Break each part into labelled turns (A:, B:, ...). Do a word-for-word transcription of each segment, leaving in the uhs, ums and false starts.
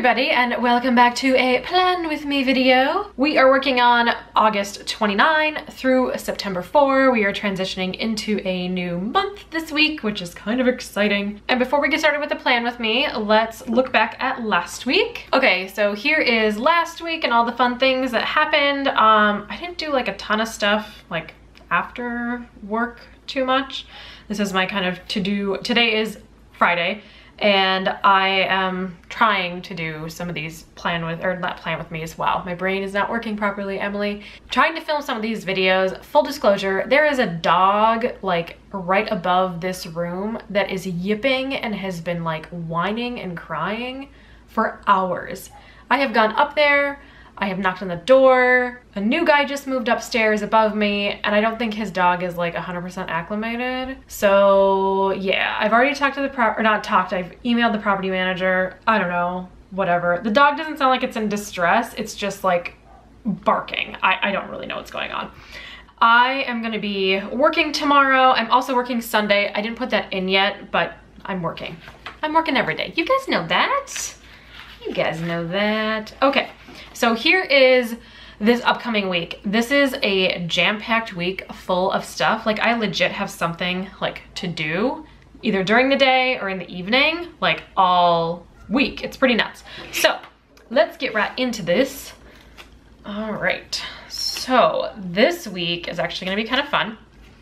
A: everybody, and welcome back to a Plan With Me video. We are working on August twenty-ninth through September fourth. We are transitioning into a new month this week, which is kind of exciting. And before we get started with the Plan With Me, let's look back at last week. Okay, so here is last week and all the fun things that happened. Um, I didn't do like a ton of stuff like after work too much. This is my kind of to-do. Today is Friday. And I am trying to do some of these plan with, or not plan with me as well. My brain is not working properly, Emily. Trying to film some of these videos. Full disclosure, there is a dog like right above this room that is yipping and has been like whining and crying for hours. I have gone up there, I have knocked on the door. A new guy just moved upstairs above me, and I don't think his dog is like one hundred percent acclimated. So yeah, I've already talked to the pro- or not talked, I've emailed the property manager. I don't know, whatever. The dog doesn't sound like it's in distress. It's just like barking. I, I don't really know what's going on. I am gonna be working tomorrow. I'm also working Sunday. I didn't put that in yet, but I'm working. I'm working every day. You guys know that? You guys know that. Okay. So here is this upcoming week. This is a jam-packed week full of stuff. Like I legit have something like to do either during the day or in the evening, like all week. It's pretty nuts. So let's get right into this. All right. So this week is actually gonna be kind of fun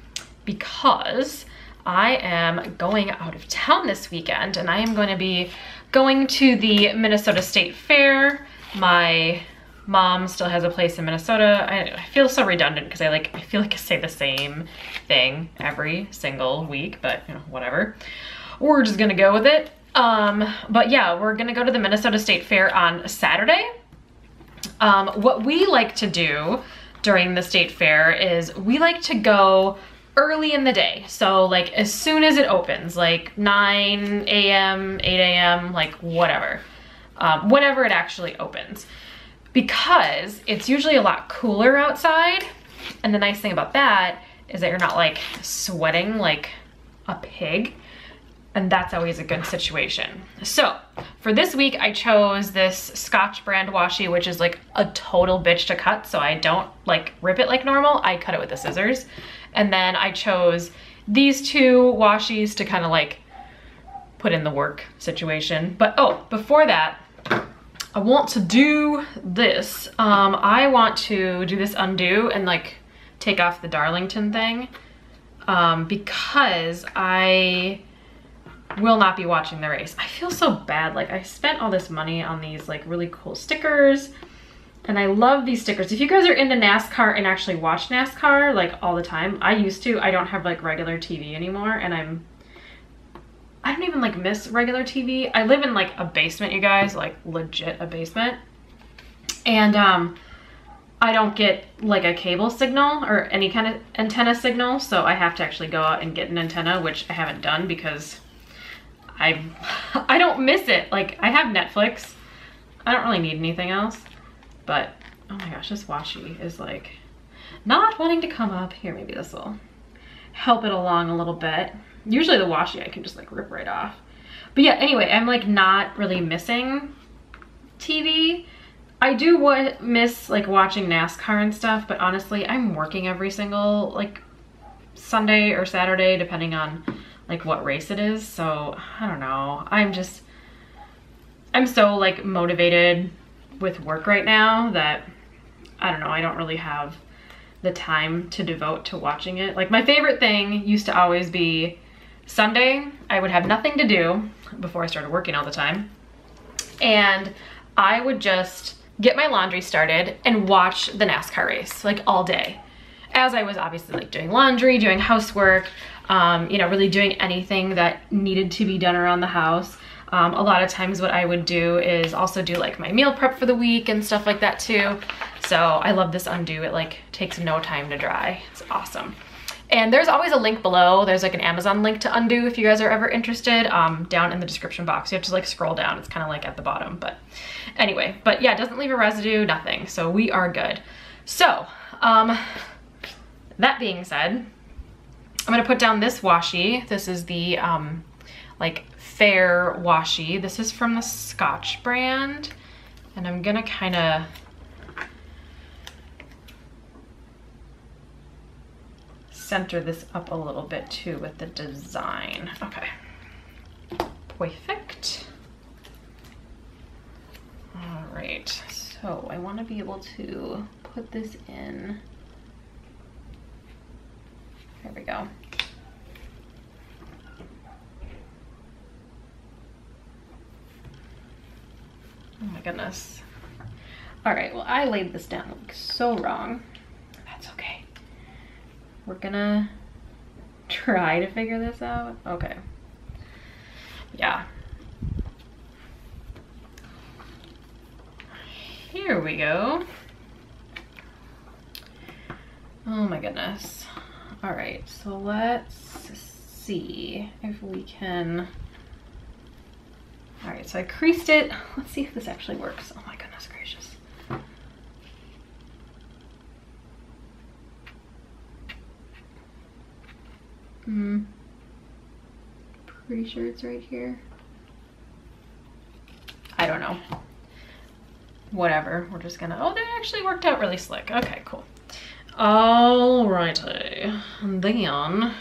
A: because I am going out of town this weekend, and I am going to be going to the Minnesota State Fair. My mom still has a place in Minnesota. I, I feel so redundant because I like I feel like I say the same thing every single week, but you know, whatever. We're just gonna go with it. Um, but yeah, we're gonna go to the Minnesota State Fair on Saturday. Um, what we like to do during the state fair is we like to go early in the day. So like as soon as it opens, like nine A M, eight A M, like whatever. Um, whenever it actually opens, because it's usually a lot cooler outside. And the nice thing about that is that you're not like sweating like a pig, and that's always a good situation. So for this week, I chose this Scotch brand washi, which is like a total bitch to cut, so I don't like rip it like normal. I cut it with the scissors. And then I chose these two washies to kind of like put in the work situation. But oh, before that, I want to do this. Um, I want to do this undo and like take off the Darlington thing um, because I will not be watching the race. I feel so bad. Like I spent all this money on these like really cool stickers, and I love these stickers. If you guys are into NASCAR and actually watch NASCAR like all the time, I used to. I don't have like regular T V anymore, and I'm I don't even like miss regular T V. I live in like a basement, you guys, like legit a basement. And um, I don't get like a cable signal or any kind of antenna signal. So I have to actually go out and get an antenna, which I haven't done because I, I don't miss it. Like I have Netflix. I don't really need anything else, but oh my gosh, this washi is like not wanting to come up. Here, maybe this will help it along a little bit. Usually the washi I can just like rip right off. But yeah, anyway, I'm like not really missing T V. I do what miss like watching NASCAR and stuff, but honestly, I'm working every single like Sunday or Saturday, depending on like what race it is. So I don't know. I'm just, I'm so like motivated with work right now that I don't know, I don't really have the time to devote to watching it. Like my favorite thing used to always be Sunday. I would have nothing to do before I started working all the time, and I would just get my laundry started and watch the NASCAR race like all day, as I was obviously like doing laundry, doing housework, um, you know, really doing anything that needed to be done around the house. Um, a lot of times what I would do is also do like my meal prep for the week and stuff like that too. So I love this undo. It like takes no time to dry. It's awesome. And there's always a link below. There's like an Amazon link to undo if you guys are ever interested, um, down in the description box. You have to like scroll down. It's kind of like at the bottom, but anyway, but yeah, it doesn't leave a residue, nothing. So we are good. So um, that being said, I'm gonna put down this washi. This is the um, like fair washi. This is from the Scotch brand. And I'm gonna kind of center this up a little bit too with the design. Okay, perfect. All right, so I want to be able to put this in. There we go. Oh my goodness. All right, well, I laid this down like so wrong. That's okay. We're gonna try to figure this out. Okay. Yeah. Here we go. Oh my goodness. All right, so let's see if we can. All right, so I creased it. Let's see if this actually works. Oh my goodness gracious. Hmm. Pretty sure it's right here. I don't know. Whatever, we're just gonna, oh, that actually worked out really slick. Okay, cool. Alrighty, and then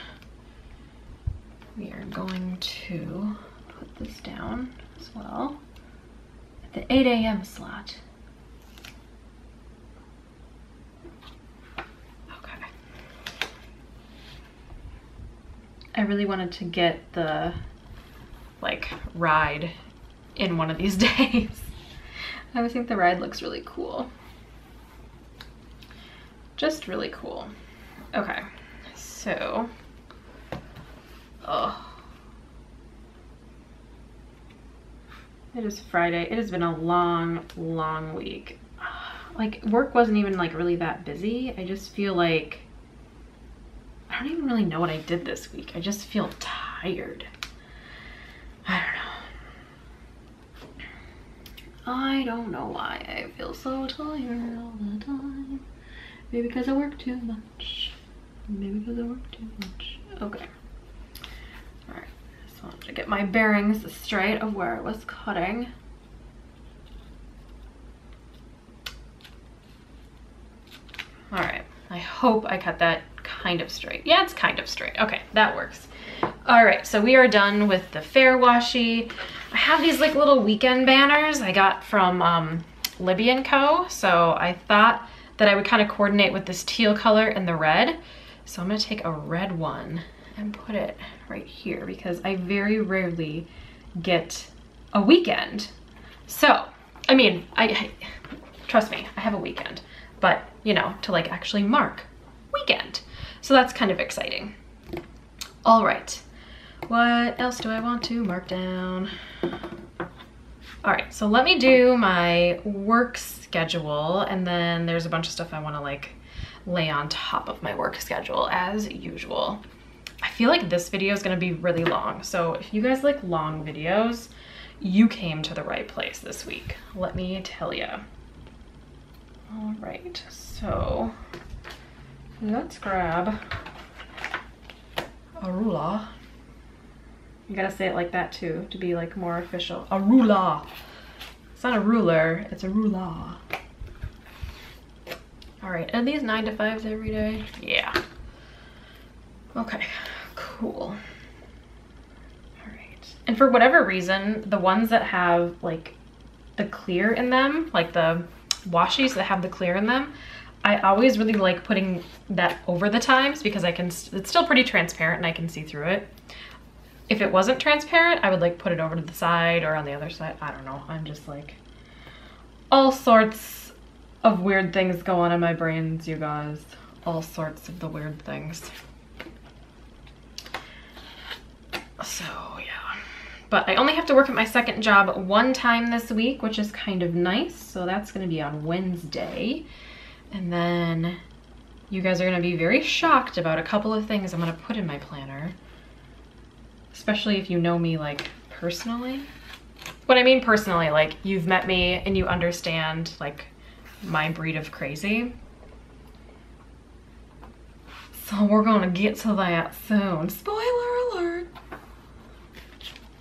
A: we are going to put this down as well at the eight A M slot. Okay. I really wanted to get the like ride in one of these days. I always think the ride looks really cool. Just really cool. Okay, so, oh. It is Friday. It has been a long, long week. Like, work wasn't even like really that busy. I just feel like, I don't even really know what I did this week. I just feel tired. I don't know. I don't know why I feel so tired all the time. Maybe because I work too much. Maybe because I work too much. Okay. Alright. So I want to get my bearings straight of where I was cutting. Alright. I hope I cut that kind of straight. Yeah, it's kind of straight. Okay, that works. Alright, so we are done with the fair washi. I have these like little weekend banners I got from um, Libbie and Co. So I thought that I would kind of coordinate with this teal color and the red. So I'm gonna take a red one and put it right here because I very rarely get a weekend. So, I mean, I, I trust me, I have a weekend, but you know, to like actually mark weekend. So that's kind of exciting. All right, what else do I want to mark down? All right, so let me do my work schedule, and then there's a bunch of stuff I want to like lay on top of my work schedule as usual. I feel like this video is going to be really long, so if you guys like long videos, you came to the right place this week, let me tell you. All right, so let's grab a ruler. You gotta say it like that too, to be like more official. A ruler. It's not a ruler, it's a ruler. All right, are these nine to fives every day? Yeah. Okay, cool. All right. And for whatever reason, the ones that have like the clear in them, like the washies that have the clear in them, I always really like putting that over the times because I can, it's still pretty transparent and I can see through it. If it wasn't transparent, I would like put it over to the side or on the other side. I don't know. I'm just like all sorts of weird things go on in my brains, you guys. All sorts of the weird things. So yeah, but I only have to work at my second job one time this week, which is kind of nice. So that's gonna be on Wednesday. And then you guys are gonna be very shocked about a couple of things I'm gonna put in my planner. Especially if you know me like personally. What I mean personally, like you've met me and you understand like my breed of crazy. So we're gonna get to that soon. Spoiler alert.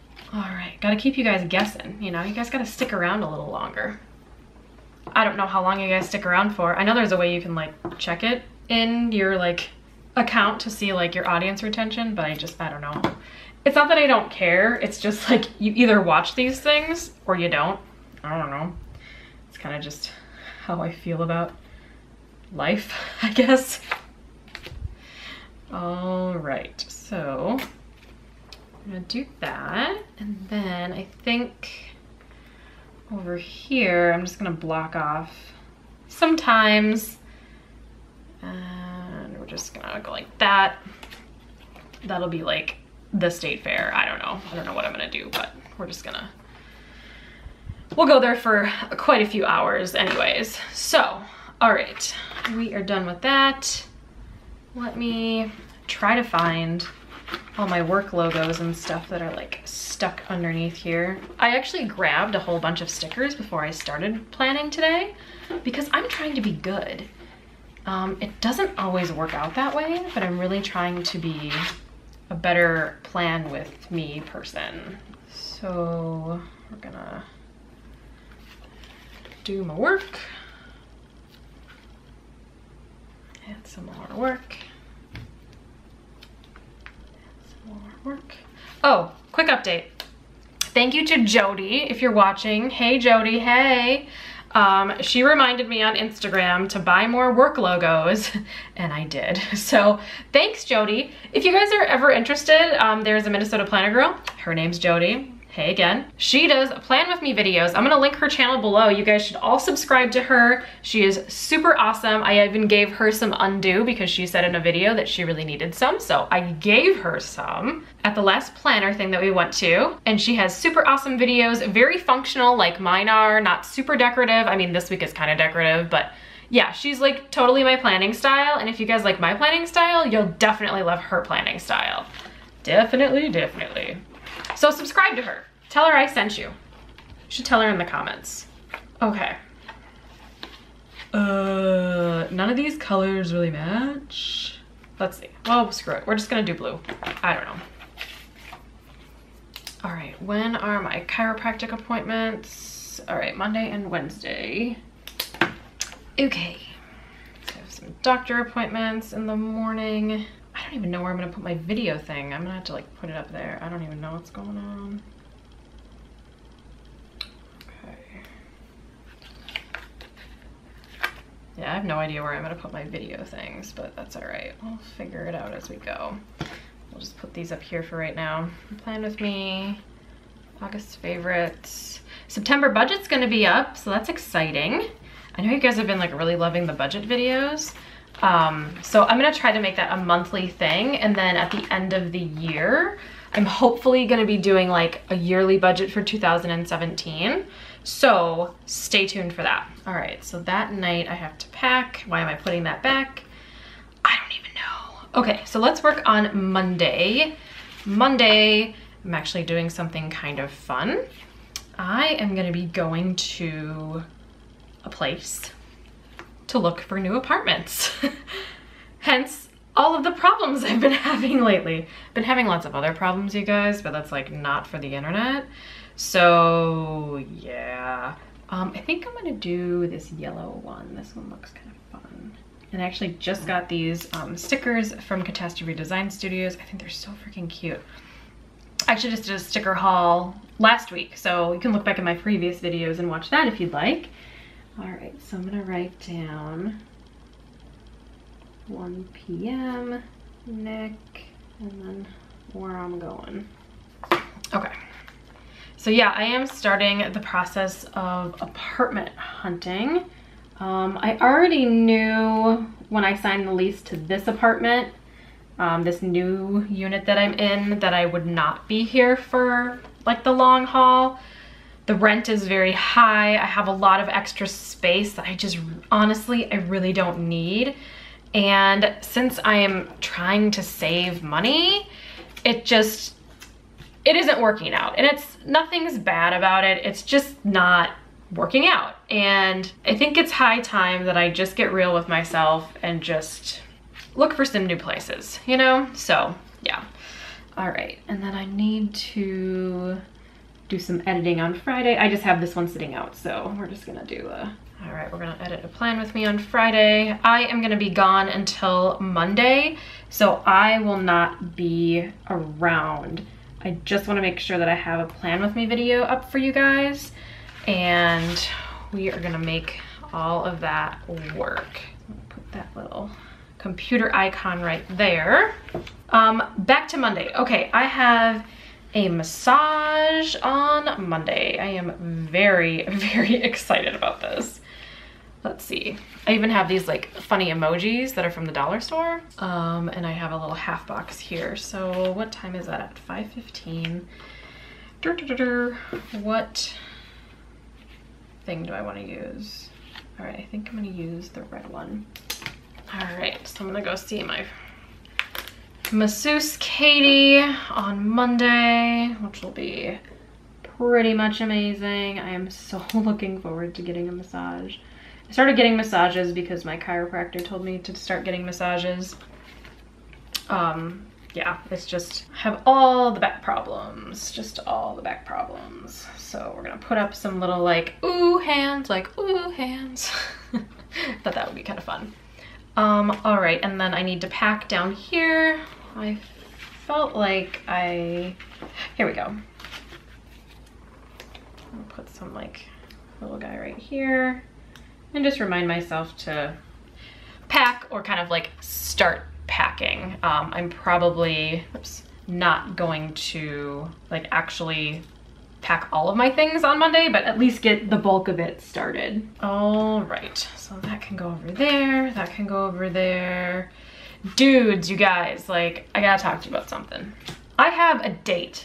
A: gotta keep you guys guessing, you know? You guys gotta stick around a little longer. I don't know how long you guys stick around for. I know there's a way you can like check it in your like account to see like your audience retention, but I just, I don't know. It's not that I don't care. It's just like you either watch these things or you don't. I don't know. It's kind of just how I feel about life, I guess. All right, so I'm gonna do that. And then I think over here, I'm just gonna block off sometimes. And we're just gonna go like that. That'll be like the state fair. I don't know. I don't know what I'm gonna do, but we're just gonna, we'll go there for quite a few hours anyways. So, all right, we are done with that. Let me try to find all my work logos and stuff that are like stuck underneath here. I actually grabbed a whole bunch of stickers before I started planning today because I'm trying to be good. Um, it doesn't always work out that way, but I'm really trying to be a better plan with me person. So we're gonna do my work. Add some more work. Add some more work. Oh, quick update. Thank you to Jody, if you're watching. Hey Jody, hey. Um, she reminded me on Instagram to buy more work logos, and I did. So thanks, Jody. If you guys are ever interested, um, there's a Minnesota planner girl. Her name's Jody. Hey again. She does plan with me videos. I'm gonna link her channel below. You guys should all subscribe to her. She is super awesome. I even gave her some undo because she said in a video that she really needed some, so I gave her some at the last planner thing that we went to. And she has super awesome videos, very functional like mine are, not super decorative. I mean, this week is kind of decorative, but yeah, she's like totally my planning style. And if you guys like my planning style, you'll definitely love her planning style. Definitely, definitely. So subscribe to her. Tell her I sent you. You should tell her in the comments. Okay. Uh, none of these colors really match. Let's see. Well, screw it. We're just gonna do blue. I don't know. All right, when are my chiropractic appointments? All right, Monday and Wednesday. Okay. So I have some doctor appointments in the morning. I don't even know where I'm gonna put my video thing. I'm gonna have to like put it up there. I don't even know what's going on. Okay. Yeah, I have no idea where I'm gonna put my video things, but that's all right. We'll figure it out as we go. We'll just put these up here for right now. Plan with me, August favorites. September budget's gonna be up, so that's exciting. I know you guys have been like really loving the budget videos. Um, so I'm gonna try to make that a monthly thing, and then at the end of the year, I'm hopefully gonna be doing like a yearly budget for two thousand seventeen. So stay tuned for that. All right, so that night I have to pack. Why am I putting that back? I don't even know. Okay, so let's work on Monday. Monday, I'm actually doing something kind of fun. I am gonna be going to a place to look for new apartments. Hence all of the problems I've been having lately. Been having lots of other problems, you guys, but that's like not for the internet. So yeah, um, I think I'm gonna do this yellow one. This one looks kind of fun. And I actually just got these um, stickers from Catastrophe Design Studios. I think they're so freaking cute. I actually just did a sticker haul last week, so you can look back at my previous videos and watch that if you'd like. All right, so I'm gonna write down one P M, Nick, and then where I'm going. Okay, so yeah, I am starting the process of apartment hunting. Um, I already knew when I signed the lease to this apartment, um, this new unit that I'm in, that I would not be here for like the long haul. The rent is very high. I have a lot of extra space that I just, honestly, I really don't need. And since I am trying to save money, it just, it isn't working out. And it's, nothing's bad about it. It's just not working out. And I think it's high time that I just get real with myself and just look for some new places, you know? So yeah. All right, and then I need to do some editing on Friday. I just have this one sitting out, so we're just gonna do a, all right, we're gonna edit a plan with me on Friday. I am gonna be gone until Monday, so I will not be around. I just wanna make sure that I have a plan with me video up for you guys, and we are gonna make all of that work. Put that little computer icon right there. Um, back to Monday. Okay, I have a massage on Monday. I am very, very excited about this. Let's see. I even have these like funny emojis that are from the dollar store. Um, and I have a little half box here. So what time is that at? five fifteen. What thing do I want to use? All right, I think I'm gonna use the red one. All right, so I'm gonna go see my masseuse Katie on Monday, which will be pretty much amazing. I am so looking forward to getting a massage. I started getting massages because my chiropractor told me to start getting massages. Um, yeah, it's just, I have all the back problems, just all the back problems. So we're gonna put up some little like, ooh hands, like ooh hands. Thought that would be kind of fun. Um, all right, and then I need to pack down here. I felt like I, here we go. I'll put some like little guy right here and just remind myself to pack or kind of like start packing. Um, I'm probably, oops, not going to like actually pack all of my things on Monday, but at least get the bulk of it started. All right, so that can go over there, that can go over there. Dudes, you guys, like, I gotta talk to you about something. I have a date.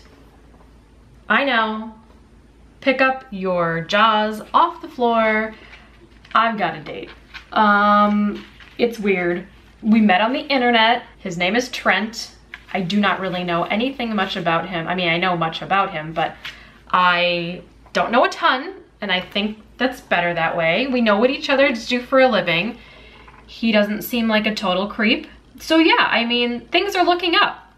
A: I know. Pick up your jaws off the floor. I've got a date. Um, it's weird. We met on the internet. His name is Trent. I do not really know anything much about him. I mean, I know much about him, but I don't know a ton, and I think that's better that way. We know what each other do for a living. He doesn't seem like a total creep. So yeah, I mean, things are looking up.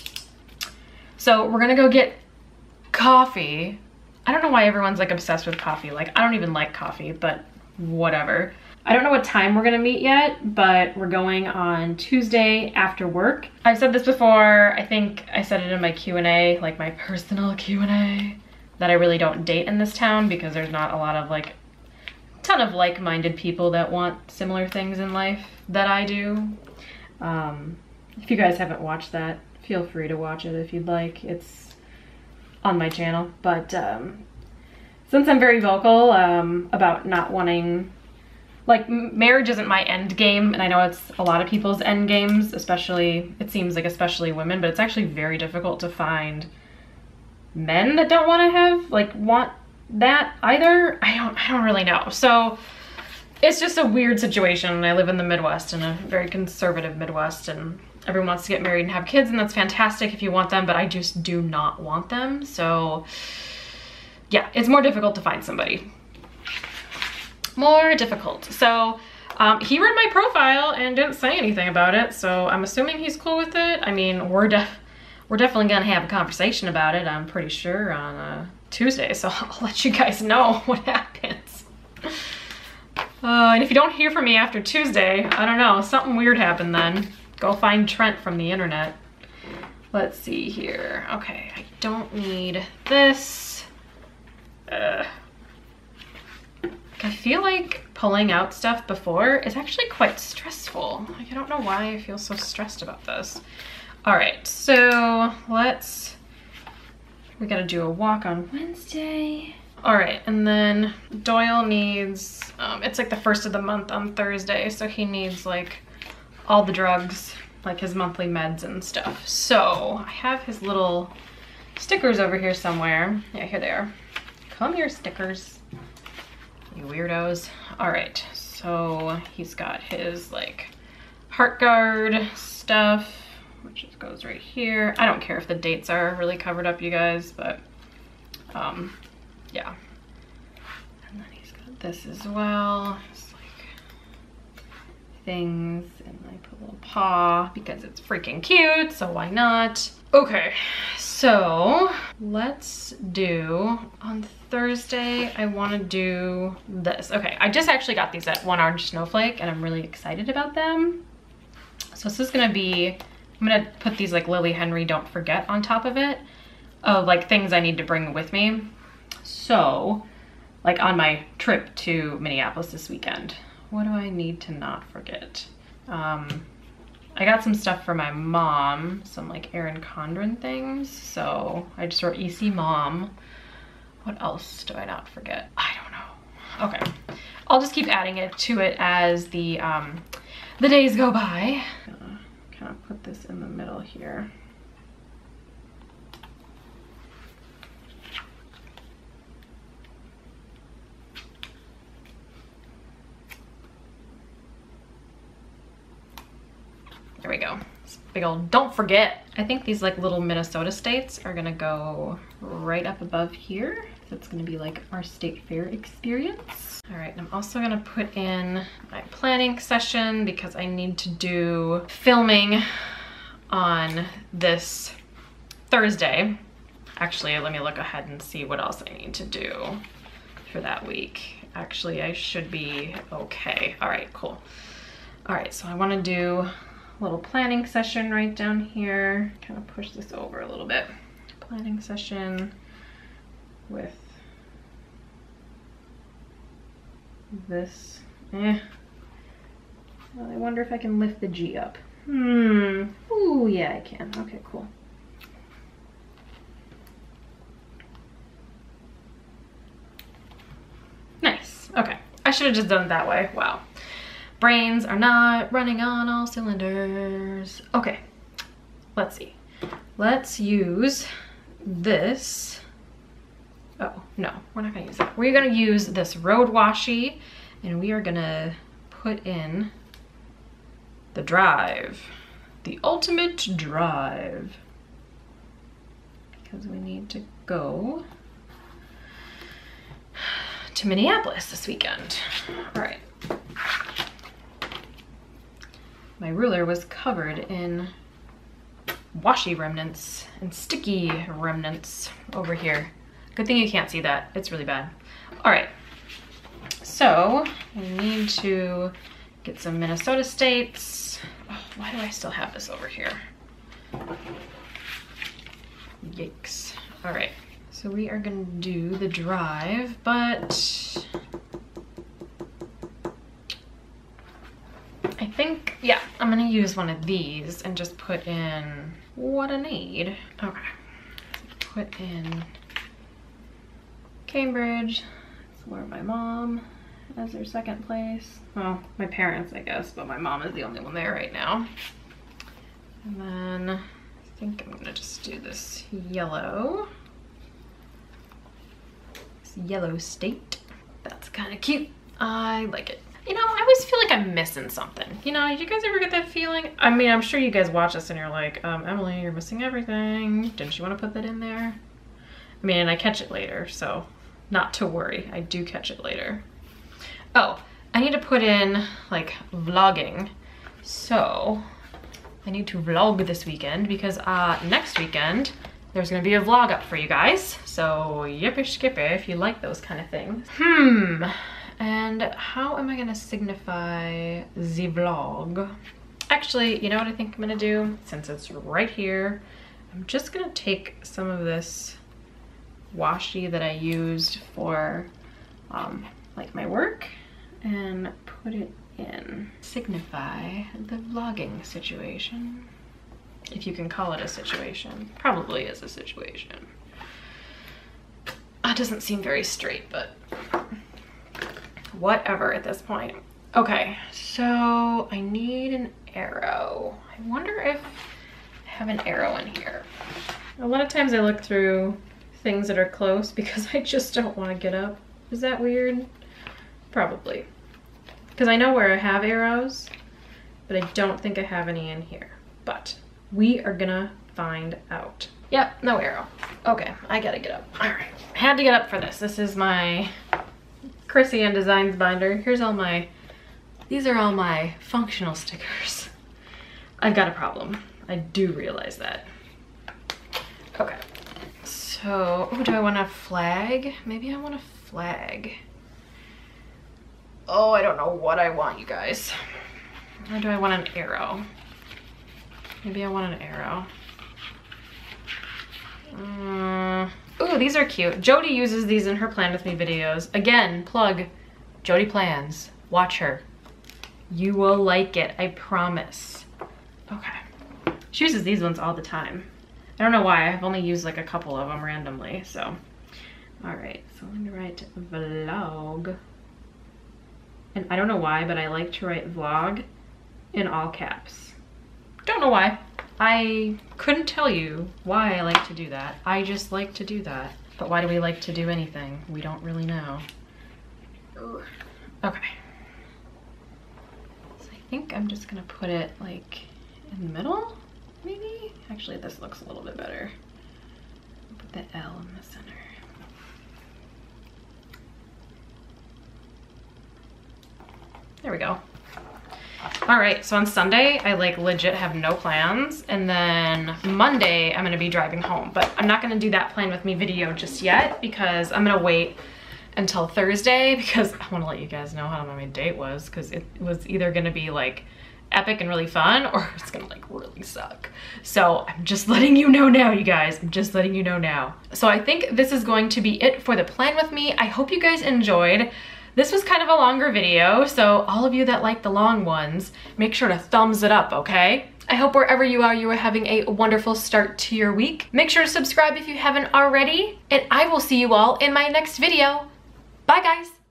A: So we're gonna go get coffee. I don't know why everyone's like obsessed with coffee. Like, I don't even like coffee, but whatever. I don't know what time we're gonna meet yet, but we're going on Tuesday after work. I've said this before. I think I said it in my Q and A, like my personal Q and A, that I really don't date in this town because there's not a lot of like, ton of like-minded people that want similar things in life that I do. Um, if you guys haven't watched that, feel free to watch it if you'd like. It's on my channel. But um, since I'm very vocal um, about not wanting, like, marriage isn't my end game, and I know it's a lot of people's end games, especially, it seems like especially women, but it's actually very difficult to find men that don't want to have, like, want that either. I don't, I don't really know. So it's just a weird situation. I live in the Midwest, in a very conservative Midwest, and everyone wants to get married and have kids, and that's fantastic if you want them, but I just do not want them. So yeah, it's more difficult to find somebody. More difficult. So um, he read my profile and didn't say anything about it, so I'm assuming he's cool with it. I mean, we're def we're definitely gonna have a conversation about it, I'm pretty sure, on uh, Tuesday, so I'll let you guys know what happens. Uh, and if you don't hear from me after Tuesday, I don't know, something weird happened then. Go find Trent from the internet. Let's see here. Okay, I don't need this. Uh, I feel like pulling out stuff before is actually quite stressful. Like, I don't know why I feel so stressed about this. All right, so let's, we gotta do a walk on Wednesday. All right, and then Doyle needs, um, it's like the first of the month on Thursday, so he needs like all the drugs, like his monthly meds and stuff. So I have his little stickers over here somewhere. Yeah, here they are. Come here, stickers, you weirdos. All right, so he's got his like heart guard stuff, which just goes right here. I don't care if the dates are really covered up, you guys, but um, yeah. And then he's got this as well. It's like things, and I put a little paw because it's freaking cute, so why not? Okay, so So let's do, on Thursday, I wanna do this. Okay, I just actually got these at One Orange Snowflake and I'm really excited about them. So this is gonna be, I'm gonna put these like Lillie Henry Don't Forget on top of it, of like things I need to bring with me. So, like on my trip to Minneapolis this weekend, what do I need to not forget? Um, I got some stuff for my mom, some like Erin Condren things. So I just wrote E C Mom. What else do I not forget? I don't know. Okay, I'll just keep adding it to it as the um, the days go by. I'm gonna kind of put this in the middle here. There we go. This big old don't forget. I think these like little Minnesota states are gonna go right up above here. So it's gonna be like our state fair experience. All right, I'm also gonna put in my planning session because I need to do filming on this Thursday. Actually, let me look ahead and see what else I need to do for that week. Actually, I should be okay. All right, cool. All right, so I wanna do little planning session right down here. Kind of push this over a little bit. Planning session with this. Eh. Well, I wonder if I can lift the G up. Hmm. Ooh, yeah, I can. Okay, cool. Nice. Okay. I should have just done it that way. Wow. Brains are not running on all cylinders. Okay, let's see. Let's use this. Oh, no, we're not gonna use that. We're gonna use this road washi and we are gonna put in the drive, the ultimate drive. Because we need to go to Minneapolis this weekend. All right. My ruler was covered in washi remnants and sticky remnants over here. Good thing you can't see that. It's really bad. All right, so we need to get some Minnesota states. Oh, why do I still have this over here? Yikes. All right, so we are gonna do the drive, but I think, yeah, I'm gonna use one of these and just put in what I need. Okay, so put in Cambridge. That's where my mom has her second place. Well, my parents, I guess, but my mom is the only one there right now. And then I think I'm gonna just do this yellow. This yellow state. That's kind of cute. I like it. You know, I always feel like I'm missing something. You know, you guys ever get that feeling? I mean, I'm sure you guys watch this and you're like, um, Emily, you're missing everything. Didn't you want to put that in there? I mean, I catch it later, so not to worry. I do catch it later. Oh, I need to put in, like, vlogging. So, I need to vlog this weekend because uh, next weekend, there's gonna be a vlog up for you guys. So, yippee skippy if you like those kind of things. Hmm. And how am I gonna signify the vlog? Actually, you know what I think I'm gonna do? Since it's right here, I'm just gonna take some of this washi that I used for um, like my work and put it in. Signify the vlogging situation. If you can call it a situation. Probably is a situation. That doesn't seem very straight, but whatever at this point. Okay, so I need an arrow. I wonder if I have an arrow in here. A lot of times I look through things that are close because I just don't want to get up. Is that weird? Probably. Because I know where I have arrows, but I don't think I have any in here. But we are gonna find out. Yep, no arrow. Okay, I gotta get up. All right, I had to get up for this. This is my Krissyanne Designs binder. Here's all my, these are all my functional stickers. I've got a problem. I do realize that. Okay, So, oh, do I want a flag? Maybe I want a flag. Oh, I don't know what I want, you guys. Or do I want an arrow? Maybe I want an arrow. Um, ooh, these are cute. Jody uses these in her Plan With Me videos. Again, plug, Jody plans. Watch her. You will like it, I promise. Okay. She uses these ones all the time. I don't know why, I've only used like a couple of them randomly, so. All right, so I'm gonna write vlog. And I don't know why, but I like to write vlog in all caps. Don't know why. I couldn't tell you why I like to do that. I just like to do that. But why do we like to do anything? We don't really know. Ooh. Okay. So I think I'm just gonna put it like in the middle, maybe? Actually, this looks a little bit better. Put the L in the center. There we go. All right, so on Sunday, I like legit have no plans. And then Monday, I'm gonna be driving home. But I'm not gonna do that Plan With Me video just yet because I'm gonna wait until Thursday because I wanna let you guys know how my date was because it was either gonna be like epic and really fun or it's gonna like really suck. So I'm just letting you know now, you guys. I'm just letting you know now. So I think this is going to be it for the Plan With Me. I hope you guys enjoyed. This was kind of a longer video, so all of you that like the long ones, make sure to thumbs it up, okay? I hope wherever you are, you are having a wonderful start to your week. Make sure to subscribe if you haven't already, and I will see you all in my next video. Bye, guys.